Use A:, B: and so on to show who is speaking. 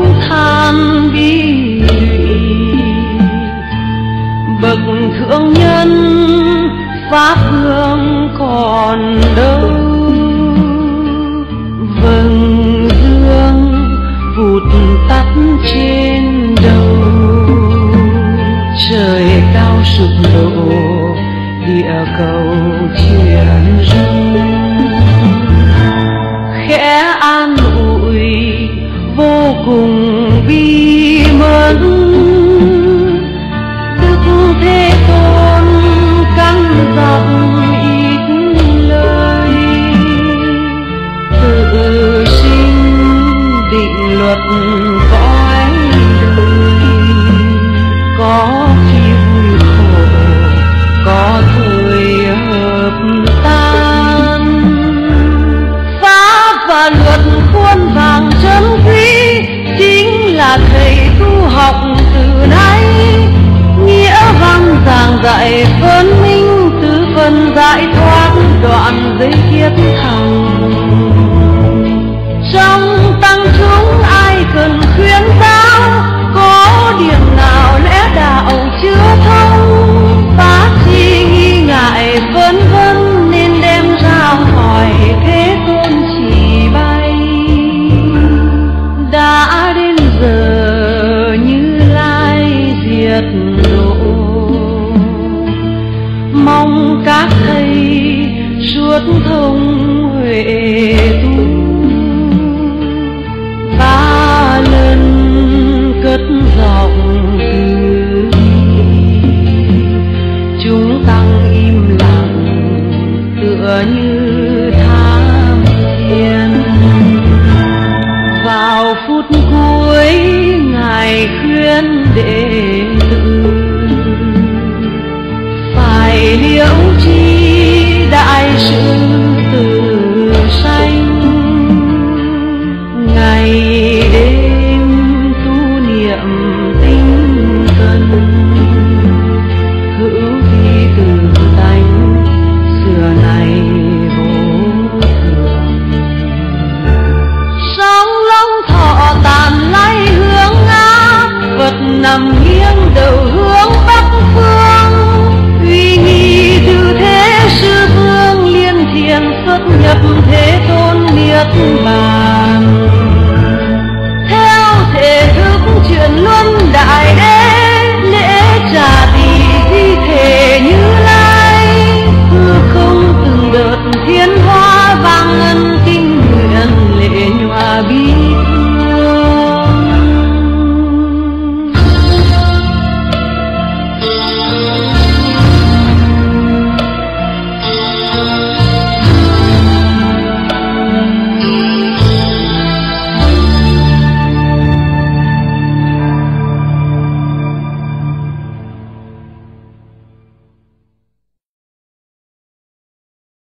A: than bi lụy. Bậc thượng nhân pháp hương còn đâu, vầng dương vụt tắt trên đầu. Trời cao sụp đổ, địa cầu chuyển rung. Khẽ an ủi vô cùng bi mẫn, Đức Thế Tôn căn dặn ít lời. Tự sinh định luật cõi đời, có khi vui khổ, có thời hợp tan. Pháp và luật khuôn vàng chân quý, chính là thầy tu học từ nay. Nghĩa văn giảng dạy phân minh, tứ phần giải thoát đoạn giấy kiết thẳng. Trong tăng chúng ai cần khuyên giáo, có điểm nào lẽ đạo chưa thông. Phát chi nghi ngại vân vân, nên đem ra hỏi Thế Tôn chỉ bay. Đã đến giờ Như Lai diệt độ, mong các thầy suốt thông huệ tu. Ba lần cất giọng từ bi, chúng tăng im lặng tựa như tham thiền. Vào phút cuối Ngài khuyên đệ tử, phải liễu chi đại sự từ sanh. Ngày đêm tu niệm tinh cần, hữu vi từ tánh xưa nay vô thường. Sóng long thọ tàn lay hướng áp, Phật nằm nghiêng đầu hướng bắc phương. Uy nghi từ thế sư vương, liên thiền xuất nhập Thế Tôn niết bàn.